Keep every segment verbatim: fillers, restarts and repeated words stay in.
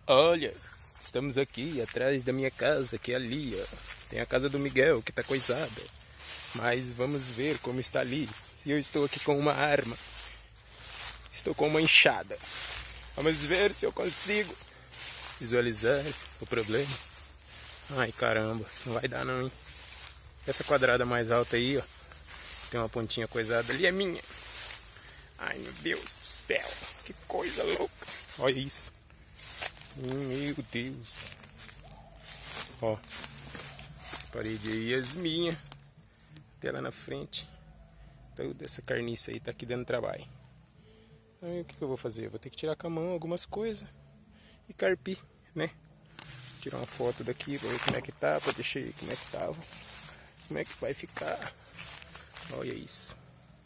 Olha, estamos aqui atrás da minha casa, que é ali, ó. Tem a casa do Miguel, que tá coisada. Mas vamos ver como está ali. E eu estou aqui com uma arma. Estou com uma enxada. Vamos ver se eu consigo visualizar o problema. Ai, caramba, não vai dar não, hein? Essa quadrada mais alta aí, ó. Tem uma pontinha coisada ali, é minha. Ai, meu Deus do céu. Que coisa louca. Olha isso. Meu Deus. Ó. Parede aí, as minhas. Até lá na frente. Toda essa carniça aí tá aqui dando trabalho. Aí o que, que eu vou fazer? Eu vou ter que tirar com a mão algumas coisas. E carpir, né? Tirar uma foto daqui pra ver como é que tá. Pra deixar aí como é que tava. Como é que vai ficar. Olha isso.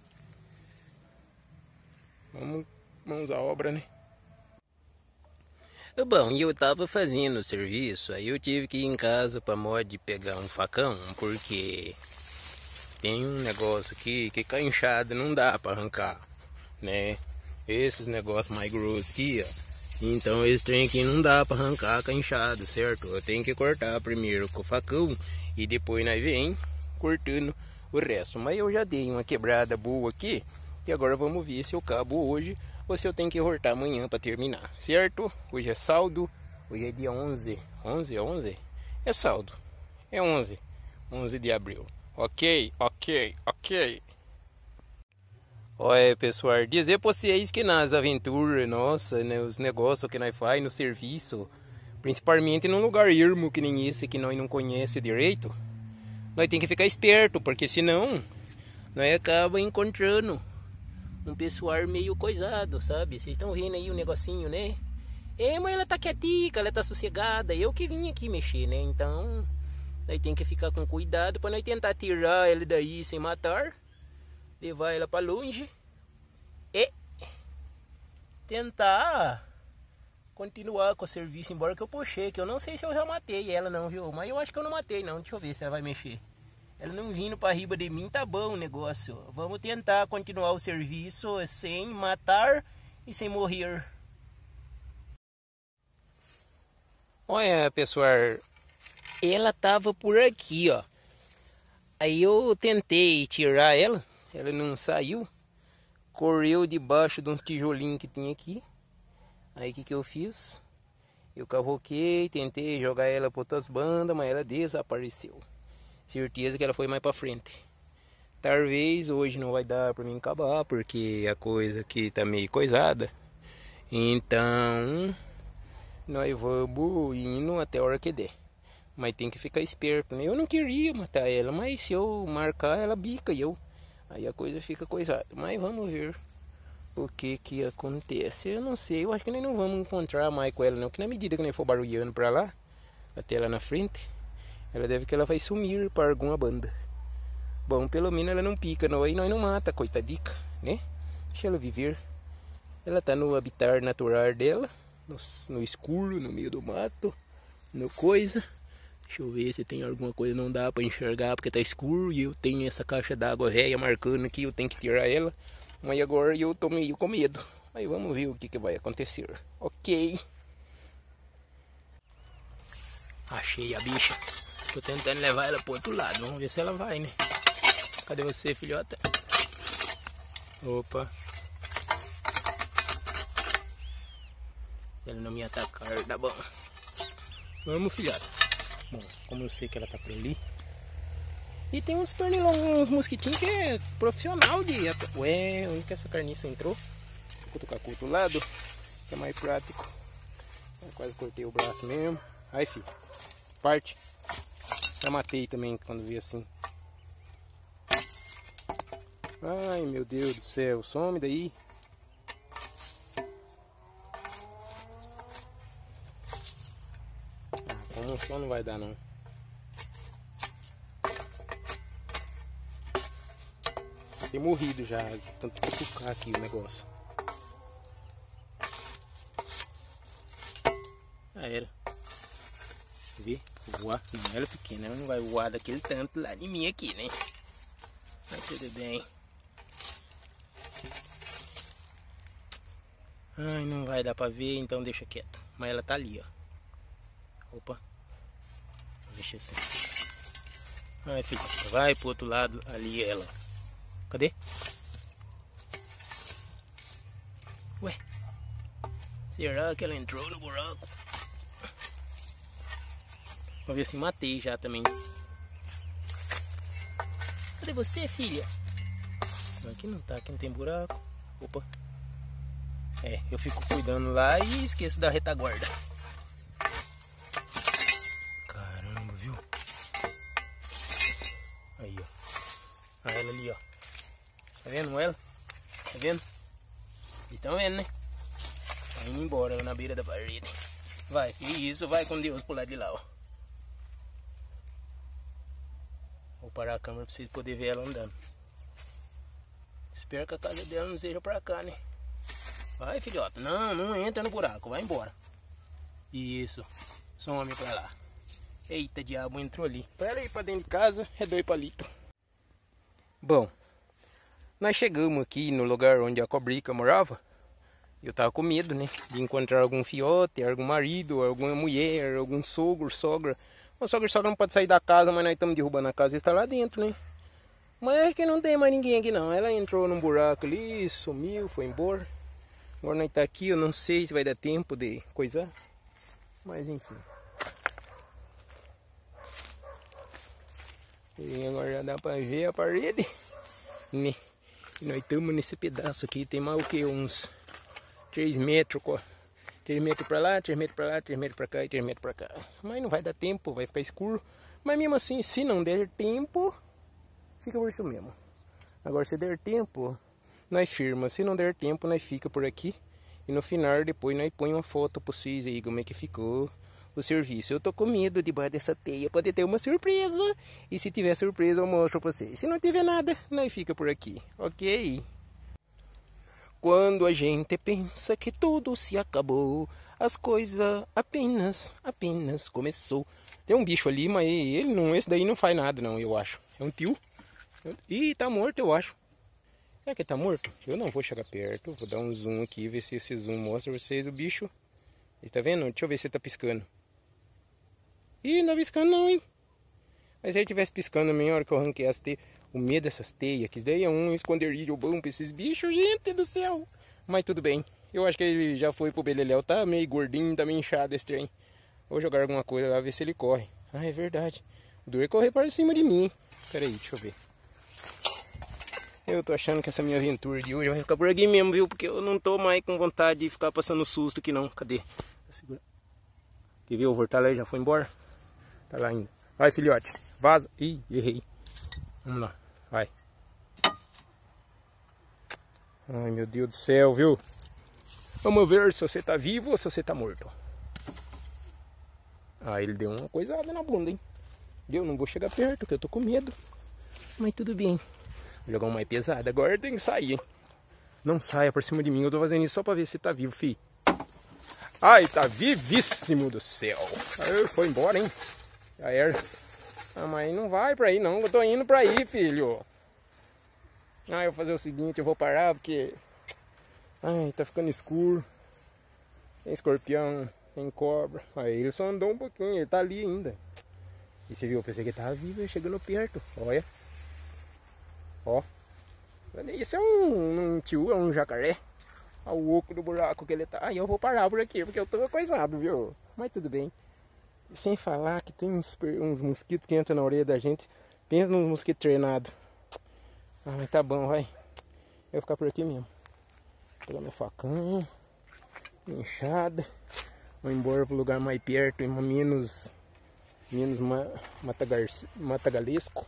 Vamos, mãos à obra, né? Bom, e eu tava fazendo o serviço, aí eu tive que ir em casa pra mod pegar um facão, porque tem um negócio aqui que com a enxada não dá pra arrancar, né? Esses negócios mais grossos aqui, ó. Então esse trem aqui não dá pra arrancar com a enxada, certo? Eu tenho que cortar primeiro com o facão e depois nós vem cortando o resto. Mas eu já dei uma quebrada boa aqui e agora vamos ver se eu cabo hoje ou se eu tenho que cortar amanhã para terminar, certo? Hoje é saldo, hoje é dia onze, onze, onze? É saldo, é onze, onze de abril. Ok, ok, ok. Olha, pessoal, dizer para vocês que nas aventuras, nossa, né, os negócios que nós faz no serviço, principalmente num lugar ermo que nem esse que nós não conhece direito, nós tem que ficar esperto, porque senão nós acaba encontrando um pessoal meio coisado, sabe? Vocês estão vendo aí o negocinho, né? É, mas ela tá quietica, ela tá sossegada. Eu que vim aqui mexer, né? Então, nós tem que ficar com cuidado para nós tentar tirar ela daí sem matar. Levar ela para longe. E tentar continuar com o serviço, embora que eu puxei, que eu não sei se eu já matei ela não, viu? Mas eu acho que eu não matei não. Deixa eu ver se ela vai mexer. Ela não vindo para riba de mim, tá bom o negócio. Vamos tentar continuar o serviço sem matar e sem morrer. Olha, pessoal, ela tava por aqui, ó. Aí eu tentei tirar ela, ela não saiu. Correu debaixo de uns tijolinhos que tinha aqui. Aí o que que eu fiz? Eu cavoquei, tentei jogar ela para outras bandas, mas ela desapareceu. Certeza que ela foi mais pra frente. Talvez hoje não vai dar pra mim acabar, porque a coisa aqui tá meio coisada. Então, nós vamos indo até a hora que der. Mas tem que ficar esperto, né? Eu não queria matar ela, mas se eu marcar, ela bica e eu. Aí a coisa fica coisada. Mas vamos ver o que que acontece. Eu não sei, eu acho que nós não vamos encontrar mais com ela não. Que na medida que nós for barulhando pra lá, até lá na frente, ela deve que ela vai sumir para alguma banda. Bom, pelo menos ela não pica, não, aí nós não mata, coitadica, né? Deixa ela viver. Ela tá no habitat natural dela, no, no escuro, no meio do mato, no coisa. Deixa eu ver se tem alguma coisa, não dá para enxergar porque tá escuro. E eu tenho essa caixa d'água velha marcando aqui, eu tenho que tirar ela. Mas agora eu tô meio com medo. Aí vamos ver o que que vai acontecer. Ok. Achei a bicha. Tô tentando levar ela pro outro lado. Vamos ver se ela vai, né? Cadê você, filhota? Opa. Se ela não me atacar, tá bom. Vamos, filhota. Bom, como eu sei que ela tá por ali. E tem uns pernilongos, uns mosquitinhos que é profissional de... Ué, onde que essa carniça entrou? Vou cutucar com o outro lado, que é mais prático. Eu quase cortei o braço mesmo. Aí, filho. Parte. Já matei também quando vi assim. Ai, meu Deus do céu. Some daí. Ah, como só não vai dar não. Tem morrido já. Tanto cutucar aqui o negócio. Já era. Ver? Voar. Não, ela é pequena, ela não vai voar daquele tanto lá em mim aqui, né? Mas tudo bem. Ai, não vai dar pra ver, então deixa quieto. Mas ela tá ali, ó. Opa. Deixa assim. Vai, filho. Vai pro outro lado. Ali ela. Cadê? Ué. Será que ela entrou no buraco? Vamos ver se matei já também. Cadê você, filha? Aqui não tá, aqui não tem buraco. Opa. É, eu fico cuidando lá e esqueço da retaguarda. Caramba, viu? Aí, ó. Ah, ela ali, ó. Tá vendo ela? Tá vendo? Vocês estão vendo, né? Tá indo embora lá na beira da parede. Vai, isso, vai com Deus pro lado de lá, ó. Vou parar a câmera pra vocês poderem ver ela andando. Espero que a casa dela não seja pra cá, né? Vai, filhota. Não, não entra no buraco. Vai embora. Isso. Some pra lá. Eita, diabo, entrou ali. Pra ela ir pra dentro de casa, é dois palitos. Bom, nós chegamos aqui no lugar onde a cobrica morava. Eu tava com medo, né? De encontrar algum fiote, algum marido, alguma mulher, algum sogro, sogra. O sogro e sogra não pode sair da casa, mas nós estamos derrubando a casa e está lá dentro, né? Mas acho que não tem mais ninguém aqui não. Ela entrou num buraco ali, sumiu, foi embora. Agora nós tá aqui, eu não sei se vai dar tempo de coisar. Mas enfim. E agora já dá pra ver a parede. Né? E nós estamos nesse pedaço aqui. Tem mais o que? Uns três metros. três metros pra lá, três metros pra lá, três metros pra cá e três metros pra cá. Mas não vai dar tempo, vai ficar escuro. Mas mesmo assim, se não der tempo, fica por isso mesmo. Agora se der tempo, nós firma. Se não der tempo, nós fica por aqui. E no final, depois nós põe uma foto pra vocês aí, como é que ficou o serviço. Eu tô com medo debaixo dessa teia, pode ter uma surpresa. E se tiver surpresa, eu mostro pra vocês. Se não tiver nada, nós fica por aqui, ok? Quando a gente pensa que tudo se acabou, as coisas apenas, apenas começou. Tem um bicho ali, mas ele não, esse daí não faz nada não, eu acho. É um tio. Ih, tá morto, eu acho. Será que tá morto? Eu não vou chegar perto, vou dar um zoom aqui, ver se esse zoom mostra pra vocês o bicho. Ele tá vendo? Deixa eu ver se ele tá piscando. Ih, não tá piscando não, hein? Mas se ele tivesse piscando a minha hora que eu arranquei as teias, o medo dessas teias, que isso daí é um esconderijo bom pra esses bichos, gente do céu. Mas tudo bem, eu acho que ele já foi pro beleléu, tá meio gordinho, tá meio inchado esse trem. Vou jogar alguma coisa lá, ver se ele corre. Ah, é verdade. O duro é correr para cima de mim. Pera aí, deixa eu ver. Eu tô achando que essa minha aventura de hoje vai ficar por aqui mesmo, viu? Porque eu não tô mais com vontade de ficar passando susto aqui não. Cadê? Quer ver? O Vortalé já foi embora? Tá lá ainda. Vai, filhote. Vaza. Ih, errei. Vamos lá. Vai. Ai, meu Deus do céu, viu? Vamos ver se você tá vivo ou se você tá morto. Ah, ele deu uma coisada na bunda, hein? Eu não vou chegar perto, porque eu tô com medo. Mas tudo bem. Vou jogar uma mais pesada. Agora tem que sair, hein? Não saia por cima de mim. Eu tô fazendo isso só pra ver se tá vivo, fi. Ai, tá vivíssimo do céu. Ai, foi embora, hein? Já era. Ah, mas não vai pra aí, não. Eu tô indo pra aí, filho. Ah, eu vou fazer o seguinte. Eu vou parar, porque... Ai, tá ficando escuro. Tem escorpião, tem cobra. Aí ele só andou um pouquinho. Ele tá ali ainda. E você viu? Eu pensei que ele tava vivo, chegando perto. Olha. Ó. Isso é um, um tio, é um jacaré. Olha o oco do buraco que ele tá. Aí eu vou parar por aqui, porque eu tô coisado, viu? Mas tudo bem. E sem falar que tem uns, uns mosquitos que entram na orelha da gente. Pensa nos mosquitos treinados. Ah, mas tá bom, vai. Eu vou ficar por aqui mesmo. Vou pegar meu facão. Minha enxada. Vou embora pro lugar mais perto, menos... Menos ma, matagar, matagalesco.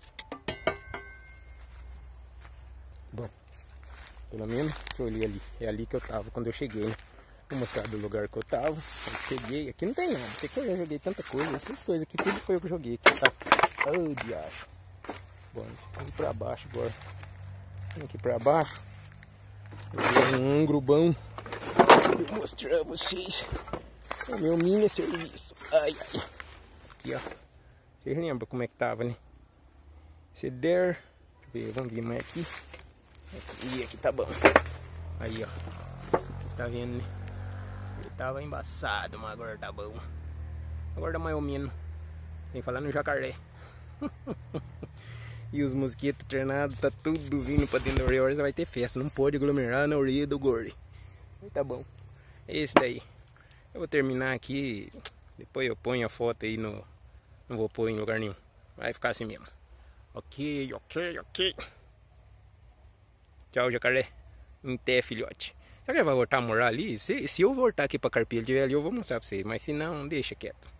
Bom, pelo menos eu olhei ali. É ali que eu tava quando eu cheguei, né? Vou mostrar do lugar que eu tava. Eu cheguei, aqui não tem nada. Tem que eu joguei tanta coisa. Essas coisas aqui, tudo foi eu que joguei aqui, tá? Oh, diacho. Bom, vamos pra baixo agora. Vamos aqui pra baixo. Eu um ângulo bom. Vou mostrar a vocês o meu mini serviço. Ai, ai. Aqui, ó. Vocês lembram como é que tava, né? Se der... Deixa eu ver, vamos vir mais aqui. Aqui, aqui tá bom. Aí, ó. Você tá vendo, né? tava embaçado, mas agora tá bom. Agora tá mais ou menos. Sem falar no jacaré. E os mosquitos treinados, tá tudo vindo pra dentro da orelha. Agora vai ter festa, não pode aglomerar na orelha do gordo. Tá bom. É esse daí. Eu vou terminar aqui. Depois eu ponho a foto aí no... Não vou pôr em lugar nenhum. Vai ficar assim mesmo. Ok, ok, ok. Tchau, jacaré. Até, filhote. Será que ele vai voltar a morar ali? Se, se eu voltar aqui pra carpir ele estiver ali, eu vou mostrar pra vocês. Mas se não, deixa quieto.